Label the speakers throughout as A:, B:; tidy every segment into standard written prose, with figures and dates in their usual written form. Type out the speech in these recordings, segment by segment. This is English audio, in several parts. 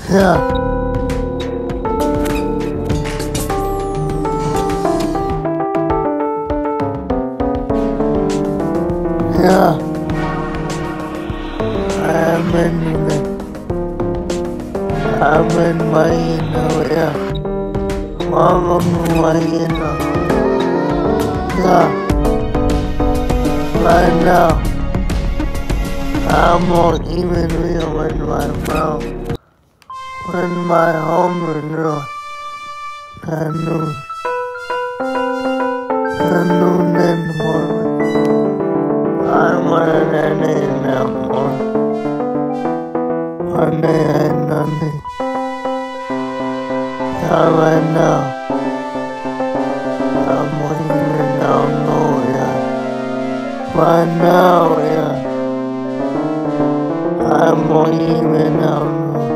A: Yeah. Yeah. I'm in my yeah. Mama my yeah. Right now, I'm not even real in my mouth. When my home is real, I knew then morning. I wanted any that morning. One day I had nothing. Right now, I'm even down low, yeah. Right now, yeah. I'm even down low.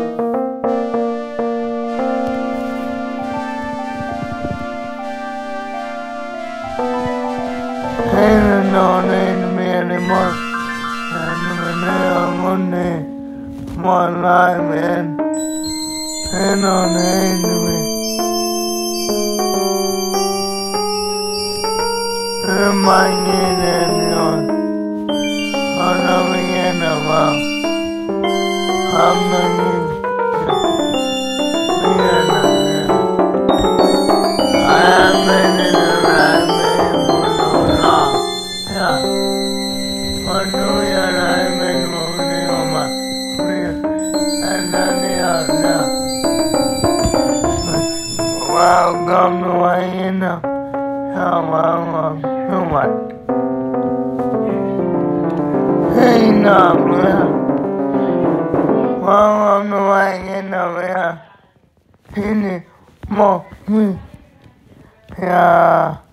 A: Ain't no need to me anymore. I'm on my life, man. Ain't no need to me. Reminding anyone. I'm not being about. I'm not being I have been in the right man for so long. Yeah. For 2 years I've been moving on my career. And then yeah. Welcome to my inner. Welcome to my hey now, man. Welcome to my inner, man. More me. Yeah.